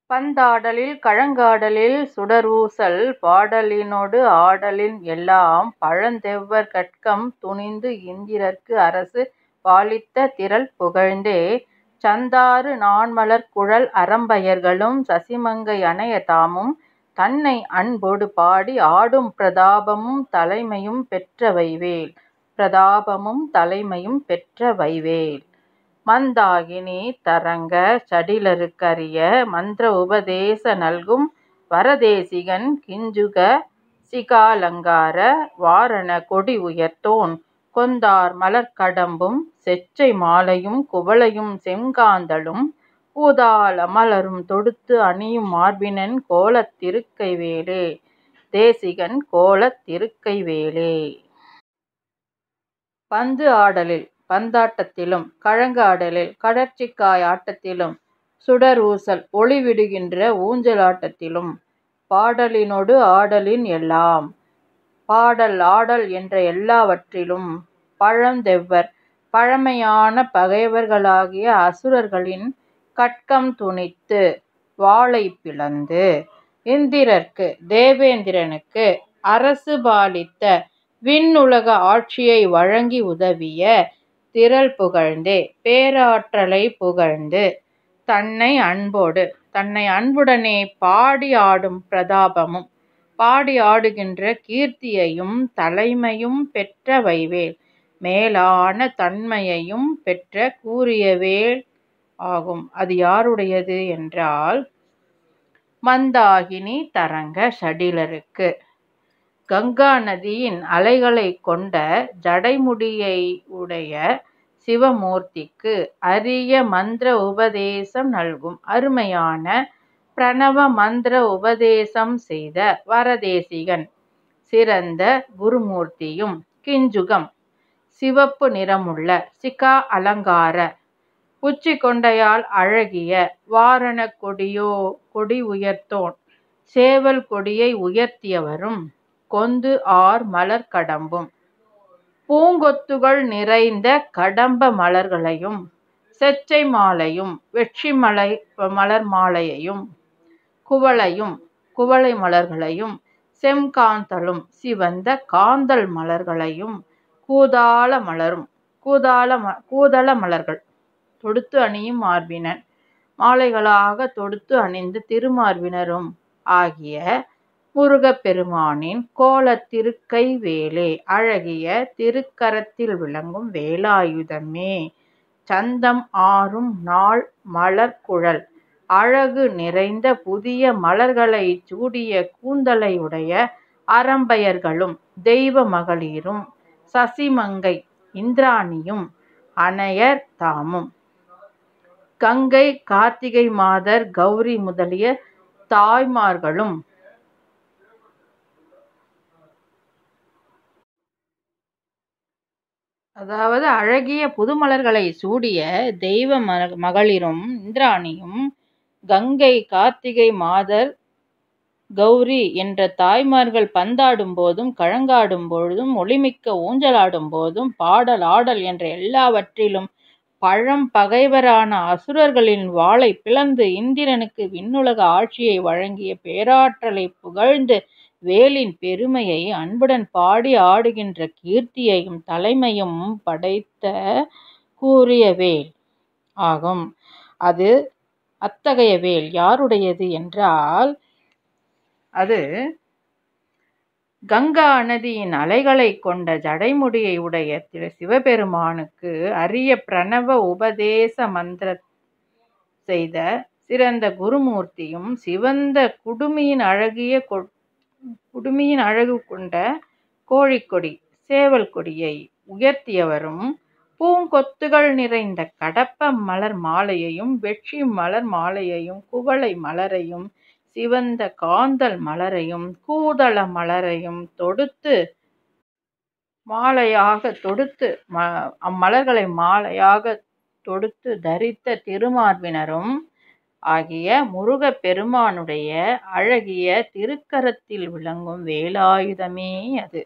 பந்தாடலில் கழங்காடலில் சுடரூசல் பாடலினொடு ஆடலின் எல்லாம் பழந்தெவ்வர் கட்கம் துணிந்து இந்திரற்கு அரசு பாலித்த திறல் புகழ்ந்தே சந்தாறு நாண்மலர்க் குழல் அரம்பயர்களும் சசிமங்கை அனையர் தாமும் தன்னை அன்பொடு பாடி ஆடும் பிரதாபமும் தலைமையும் பெற்ற வைவேல். பிரதாபமும் தலைமையும் பெற்ற வைவேல். மந்தாகினி தரங்க சடிலருக்கு அரிய மந்த்ர உபதேச நல்கும் வரதேசிகன் கிஞ்சுக சிகாலங்கார வாரண கொடி உயர்த்தோன் கொந்தார் மலர்க்கடம்பும் செச்சை மாலையும் குவளையும் செங்காந்தளும் ஊதாள மலரும் தொடுத்து அணியும் மார்பினன் கோலத் திருக்கை வேலே. தேசிகன் கோலத் திருக்கை வேலே. பந்து ஆடலில் பந்தாட்டத்திலும் கழங்காடலில் கடற்சிக்காய் ஆட்டத்திலும் சுடரூசல் ஒளிவிடுகின்ற ஊஞ்சலாட்டத்திலும் பாடலினொடு ஆடலின் எல்லாம் பாடல் ஆடல் என்ற எல்லாவற்றிலும் பழந்தெவ்வர் பழமையான பகைவர்களாகிய அசுரர்களின் கட்கம் துணித்து வாளை பிளந்து இந்திரர்க்கு தேவேந்திரனுக்கு அரசு பாலித்த விண்ணுலக ஆட்சியை வழங்கி உதவிய திறல் புகழ்ந்தே பேராற்றலை புகழ்ந்து தன்னை அன்புடனே பாடி ஆடும் பிரதாபமும் பாடி ஆடுகின்ற கீர்த்தியையும் தலைமையும் பெற்ற வைவேல். மேலான தன்மையையும் பெற்ற கூறிய வேல் ஆகும். அது யாருடையது என்றால் மந்தாகினி தரங்க சடிலருக்கு. கங்கா நதியின் அலைகளைக் கொண்ட ஜடைமுடியை உடைய சிவமூர்த்திக்கு அரிய மந்திர உபதேசம் நல்கும் அருமையான பிரணவ மந்திர உபதேசம் செய்த வரதேசிகன் சிறந்த குருமூர்த்தியும் கிஞ்சுகம் சிவப்பு நிறமுள்ள சிகா அலங்கார உச்சி கொண்டையால் அழகிய வாரண கொடி உயர்த்தோன் சேவல் கொடியை உயர்த்தியவரும் கொந்து ஆர் மலர்க்கடம்பும் பூங்கொத்துகள் நிறைந்த கடம்ப மலர்களையும் செச்சை மாலையும் வெற்றி மலர் மாலையையும் குவளை மலர்களையும் செம்காந்தளும் சிவந்த காந்தல் மலர்களையும் கூதள மலர்கள் தொடுத்து அணியும் மார்பினன் மாலைகளாக தொடுத்து அணிந்த திருமார்பினரும் ஆகிய முருகப்பெருமானின் கோலத் திருக்கை வேலே. அழகிய திருக்கரத்தில் விளங்கும் வேலாயுதமே. சந்தம் ஆறும் நாள் மலர்க்குழல் அழகு நிறைந்த புதிய மலர்களை சூடிய கூந்தலை உடைய அரம்பயர்களும் தெய்வ மகளிரும் சசிமங்கை இந்திராணியும் அனையர் தாமும் கங்கை கார்த்திகை மாதர் கௌரி முதலிய தாய்மார்களும் அதாவது அழகிய புதுமலர்களை சூடிய தெய்வ மகளிரும் இந்திராணியும் கங்கை கார்த்திகை மாதர் கௌரி என்ற தாய்மார்கள் பந்தாடும் போதும் கழங்காடும் பொழுதும் ஒளிமிக்க ஊஞ்சலாடும் போதும் பாடல் ஆடல் என்ற எல்லாவற்றிலும் பழம் பகைவரான அசுரர்களின் வாளை பிளந்து இந்திரனுக்கு விண்ணுலக ஆட்சியை வழங்கிய பேராற்றலை புகழ்ந்து வேலின் பெருமையை அன்புடன் பாடி ஆடுகின்ற கீர்த்தியையும் தலைமையும் படைத்த கூறிய வேல் ஆகும். அது அத்தகைய வேல் யாருடையது என்றால் அது கங்கா நதியின் அலைகளை கொண்ட ஜடைமுடியை உடைய சிவபெருமானுக்கு அரிய பிரணவ உபதேச மந்திர செய்த சிறந்த குருமூர்த்தியும் சிவந்த குடுமியின் அழகு கொண்ட கோழிக்கொடி சேவல் கொடியை உயர்த்தியவரும் பூங்கொத்துகள் நிறைந்த கடப்ப மலர் மாலையையும் வெற்றி மலர் மாலையையும் குவளை மலரையும் சிவந்த காந்தல் மலரையும் கூதள மலரையும் தொடுத்து அம்மலர்களை மாலையாக தொடுத்து தரித்த திருமார்பினரும் ஆகிய முருகப் பெருமானுடைய அழகிய திருக்கரத்தில் விளங்கும் வேலாயுதமே அது.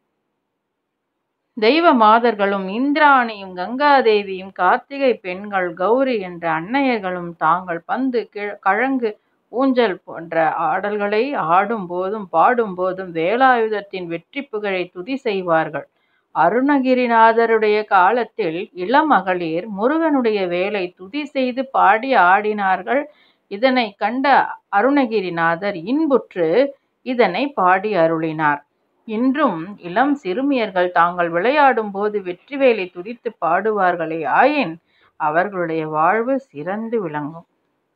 தெய்வ மாதர்களும் இந்திராணியும் கங்காதேவியும் கார்த்திகை பெண்கள் கௌரி என்ற அன்னையர்களும் தாங்கள் பந்து கழங்கு ஊஞ்சல் போன்ற ஆடல்களை ஆடும் போதும் பாடும் போதும் வேலாயுதத்தின் வெற்றி புகழை துதி செய்வார்கள். அருணகிரிநாதருடைய காலத்தில் இளமகளிர் முருகனுடைய வேலை துதி செய்து பாடி ஆடினார்கள். இதனை கண்ட அருணகிரிநாதர் இன்புற்று இதனை பாடி அருளினார். இன்றும் இளம் சிறுமியர்கள் தாங்கள் விளையாடும் போது வெற்றிவேலை துதித்து பாடுவார்களே ஆயின் அவர்களுடைய வாழ்வு சிறந்து விளங்கும்.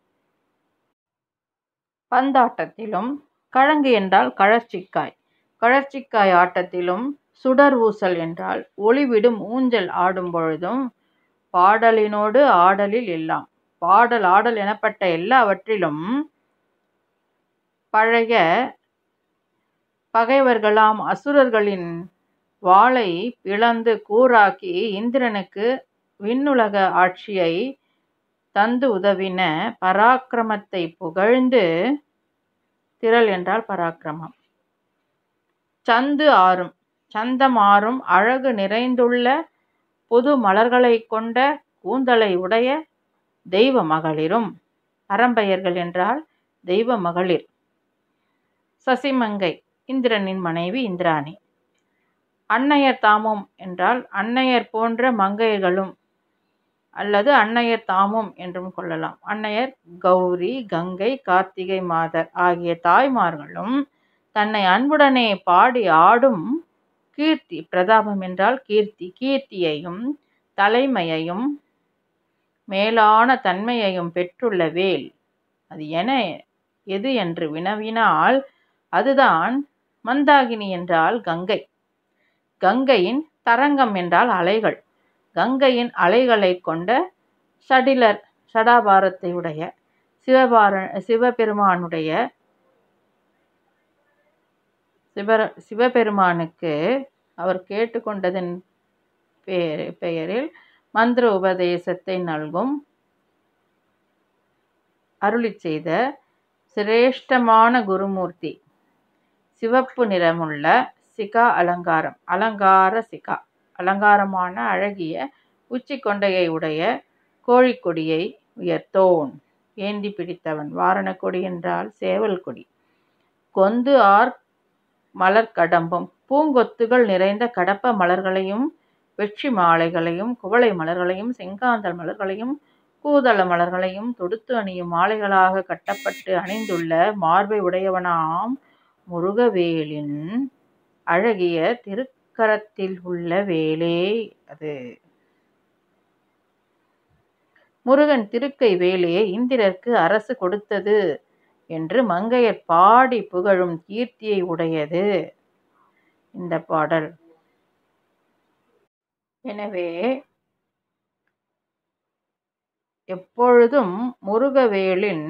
பந்தாட்டத்திலும் கழங்கு என்றால் கழற்சிக்காய், கழற்சிக்காய் ஆட்டத்திலும் சுடர் ஊசல் என்றால் ஒளிவிடும் ஊஞ்சல் ஆடும் பொழுதும் பாடலினோடு ஆடலில் எல்லாம் பாடல் ஆடல் எனப்பட்ட எல்லாவற்றிலும் பழைய பகைவர்களாம் அசுரர்களின் வாளை பிளந்து கூராக்கி இந்திரனுக்கு விண்ணுலக ஆட்சியை தந்து உதவின பராக்கிரமத்தை புகழ்ந்து, திரள் என்றால் பராக்கிரமம், சந்து ஆறும் சந்தம் ஆறும் அழகு நிறைந்துள்ள புது மலர்களை கொண்ட கூந்தலை உடைய தெய்வ மகளிரும், அறம்பெயர்கள் என்றால் தெய்வ மகளிர். சசிமங்கை இந்திரனின் மனைவி இந்திராணி. அன்னையர் தாமும் என்றால் அன்னையர் போன்ற மங்கையர்களும் அல்லது அன்னையர் தாமும் என்றும் கொள்ளலாம். அன்னையர் கௌரி, கங்கை, கார்த்திகை மாதர் ஆகிய தாய்மார்களும் தன்னை அன்புடனே பாடி ஆடும் கீர்த்தி, பிரதாபம் என்றால் கீர்த்தி, கீர்த்தியையும் தலைமையையும் மேலான தன்மையையும் பெற்றுள்ள வேல் அது எது என்று வினவினால் அதுதான் மந்தாகினி என்றால் கங்கை. கங்கையின் தரங்கம் என்றால் அலைகள். கங்கையின் அலைகளை கொண்ட சடாபாரத்தை உடைய சிவபெருமானுக்கு அவர் கேட்டுக்கொண்டதன் பெயரில் மந்திர உபதேசத்தை நல்கும் அருளிச் செய்த சிரேஷ்டமான குருமூர்த்தி. சிவப்பு நிறமுள்ள சிகா அலங்காரம், அலங்கார சிகா, அலங்காரமான அழகிய உச்சி கொண்டையை உடைய கோழிக்கொடியை உயர்த்தோன் ஏந்தி பிடித்தவன். வாரணக்கொடி என்றால் சேவல் கொடி. கொந்து ஆர் மலர் கடம்பும் பூங்கொத்துகள் நிறைந்த கடப்ப மலர்களையும் வெற்றி மாலைகளையும் குவளை மலர்களையும் செங்காந்தல் மலர்களையும் கூதள மலர்களையும் தொடுத்து அணியும் மாலைகளாக கட்டப்பட்டு அணிந்துள்ள மார்பை உடையவனாம் முருகவேலின் அழகிய திருக்கரத்தில் உள்ள வேலே அது. முருகன் திருக்கை வேலே இந்திரருக்கு அரசு கொடுத்தது என்று மங்கையர் பாடி புகழும் கீர்த்தியை உடையது இந்த பாடல். எனவே எப்பொழுதும் முருகவேலின்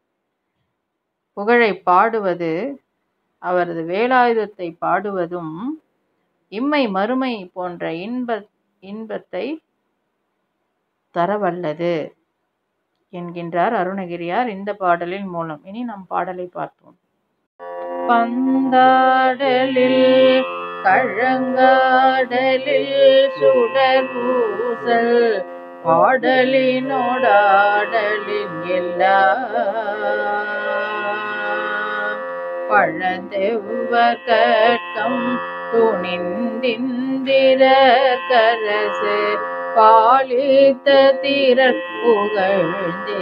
புகழை பாடுவது, அவரது வேலாயுதத்தை பாடுவதும் இம்மை மறுமை போன்ற இன்பத்தை தரவல்லது என்கின்றார் அருணகிரியார் இந்த பாடலின் மூலம். இனி நம் பாடலை பார்ப்போம். பந்தாடலில் கழங்காடலில் சுடர் பூசல் பாடலினோடாடலின் எல்லாம் பழந்தெவ்வர் கட்கம் துணிந்திந்திர கரசு பாலித்த திரள் புகழ்ந்தே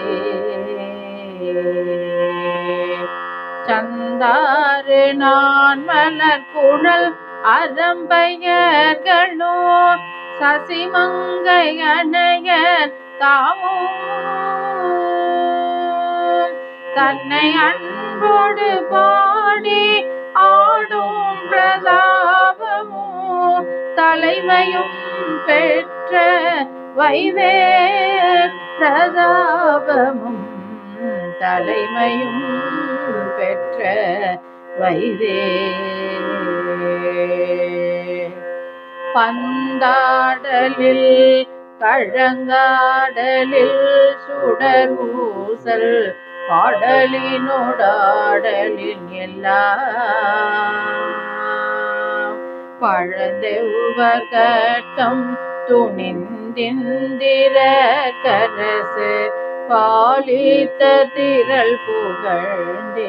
சந்தாறு நான் மலர் குழல் அறம்பெயர்களோ சசிமங்கை அன்னையர் தாமும் தன்னை அன்போடு பாடி ஆடும் பிரதாபமோ தலைமையும் பெற்ற வைவேல் பிரதாபமும் தலைமையும் பெற்ற வைவேல். பந்தாடலில் கழங்காடலில் சுடர் ஊசல் பாடலினோடாடலின் எல்லாம் பழந்தெவ்வர் கட்டம் துணிந்திந்திர கரசு பாலித்த திரள் புகழ்ந்தே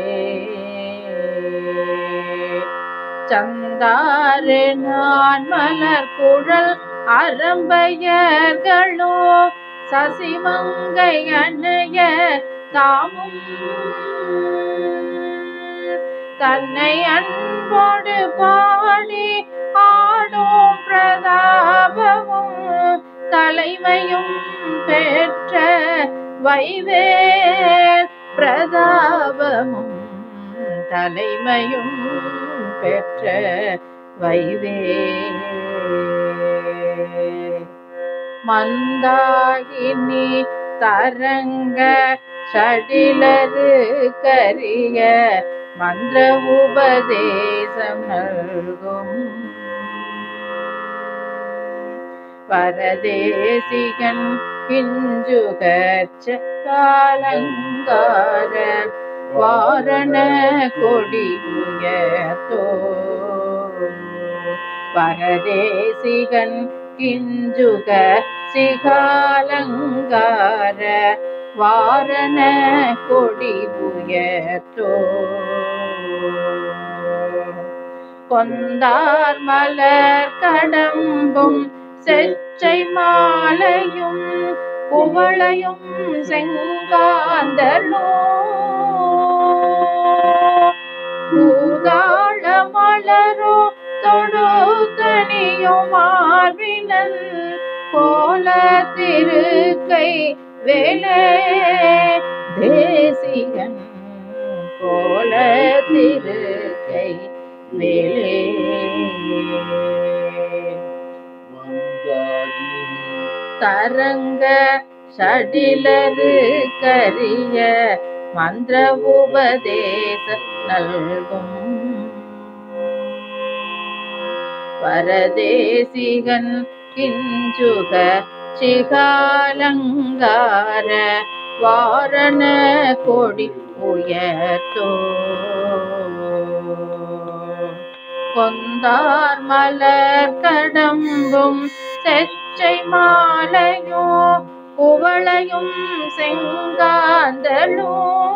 சந்தாறு நான் மலர் குழல் அரம்பையர்களோ சசிமங்கை அன்னைய தாமும் தன்னை அன்போடு பாடி ஆடும் பிரதாபமும் தலைமையும் பெற்ற வைவேல் பிரதாபமும் தலைமையும் பெற்ற வைவேல் மந்தாகினி தரங்க சடிலரு கரிய மந்திர உபதேசம் நல்கும் பரதேசிகன் கிஞ்சுகச்ச காலங்கார வாரண கொடி உயர்த்தோ பரதேசிகன் கிஞ்சுக சிகாலங்கார வாரண கொடி உயர்த்தோ கொந்தார் மலர் கடம்பும் செச்சை மாலையும் குவளையும் செங்காந்தலோ பூதாள மலரோ தொடு தனியும் மார்பினன் கோல திருக்கை வேலே தேசிகன் கோல திருக்கை வேலே தரங்க சடிலரு கரிய மந்திர உபதேச நல்கும் பரதேசிகன் கிஞ்சுக சிகாலங்கார வாரண கொடி உயர்த்தோ கொந்தார் மலர் கடம்பும் செச்சை மாலையோ குவளையும் செங்காந்தலோ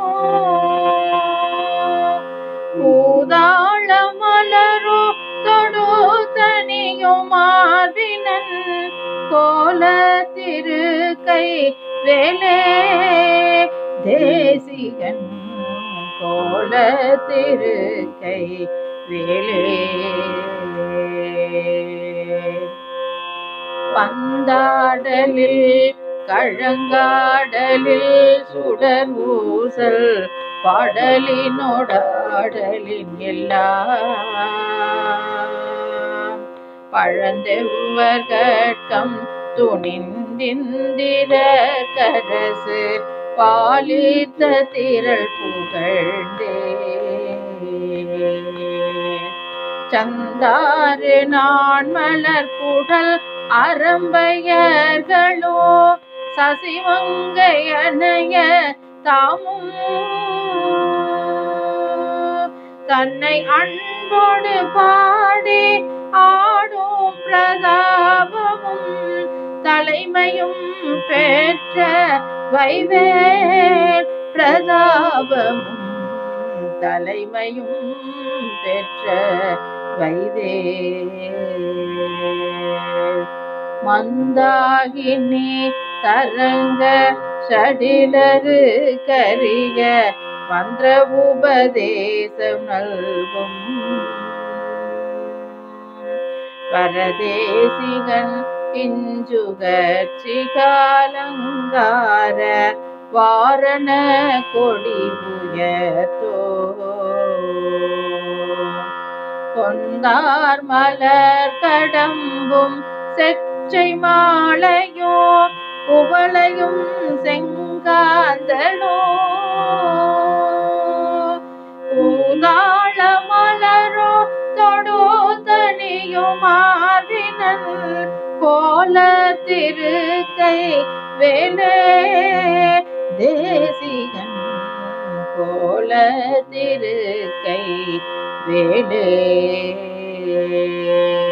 பூதாள மலரோ தொடு தனியும் மார்பினன் கோல திருக்கை வேலே தேசிகன் கோல திருக்கை வேலே பந்தாடலில் கழங்காடலில் சுடர் ஊசல் பாடலினோடாடலின் எல்லாம் பழந்தெவ்வர் கட்கம் துணிந்திந்திர கரசு பாலித்த திரள் புகழ்ந்தே சந்தாறு நான் மலர் குடல் அரம்பையர்களோ சசிமங்கை அன்னைய தாமும் தன்னை அன்போடு பாடி ஆடும் பிரதாபமும் தலைமையும் பெற்ற வைவேல் பிரதாபமும் தலைமையும் பெற்ற வைவேல் மந்தாகினி தரங்க சடிலரு கரிய மந்திர உபதேசம் நல்கும் பரதேசிகன் கிஞ்சுக சிகாலங்கார வாரண கொடி உயர்த்தோ கொந்தார் மலர் கடம்பும் செச்சை மாலையோ குவளையும் செங்காந்தலோ பூதாள மலரோ தொடு தனியும் மார்பினன் கோல திருக்கை வேலே தேசிகன் கோல திருக்கை வேலே